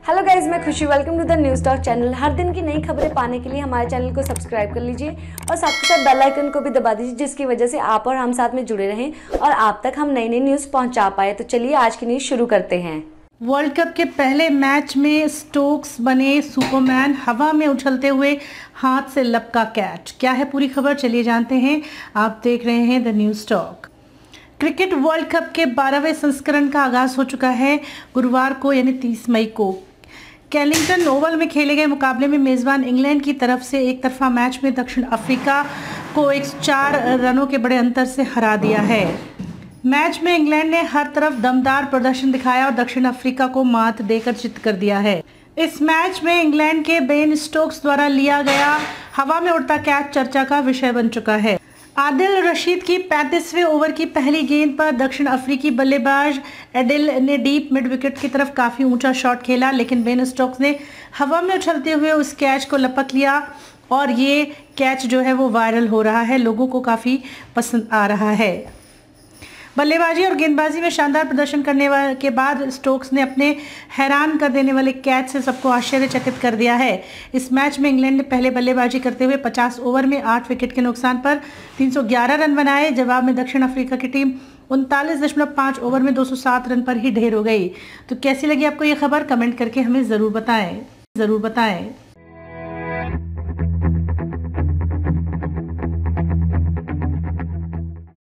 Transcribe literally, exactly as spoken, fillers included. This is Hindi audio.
हेलो गाइज, मैं Khushi. Welcome to the news talk channel. हर दिन की नई खबरें पाने के लिए हमारे चैनल को सब्सक्राइब कर लीजिए और साथ के साथ बेल आइकन को भी दबा दीजिए, जिसकी वजह से आप और हम साथ में जुड़े रहें और आप तक हम नई नई न्यूज़ पहुंचा पाए। तो चलिए आज की न्यूज़ शुरू करते हैं। वर्ल्ड कप के पहले मैच में स्टोक्स बने सुपरमैन, हवा में उछलते हुए हाथ से लपका कैच। क्या है पूरी खबर, चलिए जानते हैं। आप देख रहे हैं the news talk. Cricket world cup के बारहवें संस्करण का आगाज हो चुका है। गुरुवार को यानी तीस मई को केनिंगटन ओवल में खेले गए मुकाबले में मेजबान इंग्लैंड की तरफ से एक तरफा मैच में दक्षिण अफ्रीका को एक सौ चार रनों के बड़े अंतर से हरा दिया है। मैच में इंग्लैंड ने हर तरफ दमदार प्रदर्शन दिखाया और दक्षिण अफ्रीका को मात देकर चित कर दिया है। इस मैच में इंग्लैंड के बेन स्टोक्स द्वारा लिया गया हवा में उड़ता कैच चर्चा का विषय बन चुका है। आदिल रशीद की पैंतीसवें ओवर की पहली गेंद पर दक्षिण अफ्रीकी बल्लेबाज एडिल ने डीप मिड विकेट की तरफ काफी ऊंचा शॉट खेला, लेकिन बेन स्टोक्स ने हवा में उछलते हुए उस कैच को लपक लिया और ये कैच जो है वो वायरल हो रहा है, लोगों को काफी पसंद आ रहा है। बल्लेबाजी और गेंदबाजी में शानदार प्रदर्शन करने के बाद स्टोक्स ने अपने हैरान कर देने वाले कैच से सबको आश्चर्यचकित कर दिया है। इस मैच में इंग्लैंड ने पहले बल्लेबाजी करते हुए पचास ओवर में आठ विकेट के नुकसान पर तीन सौ ग्यारह रन बनाए। जवाब में दक्षिण अफ्रीका की टीम उनतालीस दशमलव पाँच ओवर में दो सौ सात रन पर ही ढेर हो गई। तो कैसी लगी आपको ये खबर, कमेंट करके हमें ज़रूर बताएं ज़रूर बताएं।